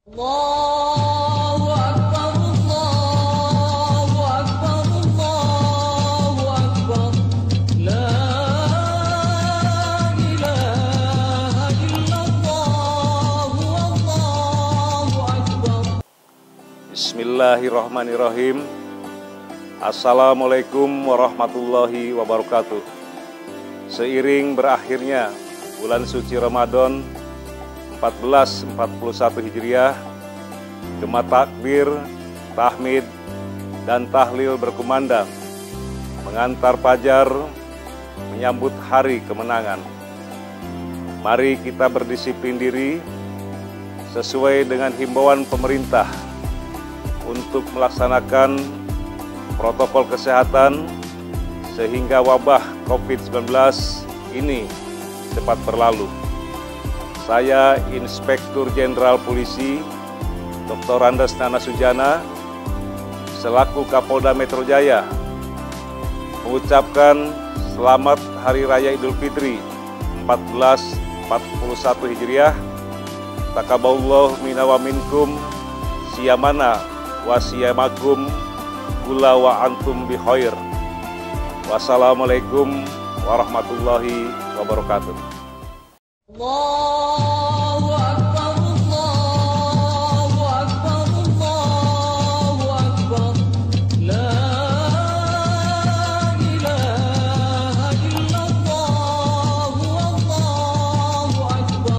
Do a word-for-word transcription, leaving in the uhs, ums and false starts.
Allahu Akbar, Allahu Akbar, Allahu Akbar. La ilaha illallah, Allahu Akbar. Bismillahirrahmanirrahim. Assalamualaikum warahmatullahi wabarakatuh. Seiring berakhirnya bulan suci Ramadan seribu empat ratus empat puluh satu Hijriah, gema takbir, tahmid, dan tahlil berkumandang mengantar fajar menyambut hari kemenangan. Mari kita berdisiplin diri sesuai dengan himbauan pemerintah untuk melaksanakan protokol kesehatan sehingga wabah covid sembilan belas ini cepat berlalu. Saya Inspektur Jenderal Polisi Doktor Andes Nana Sujana selaku Kapolda Metro Jaya mengucapkan selamat Hari Raya Idul Fitri seribu empat ratus empat puluh satu Hijriah. Taqabbalallahu minna wa minkum siyamana wa siyamakum kula wa antum bi khair. Wassalamualaikum warahmatullahi wabarakatuh. Allah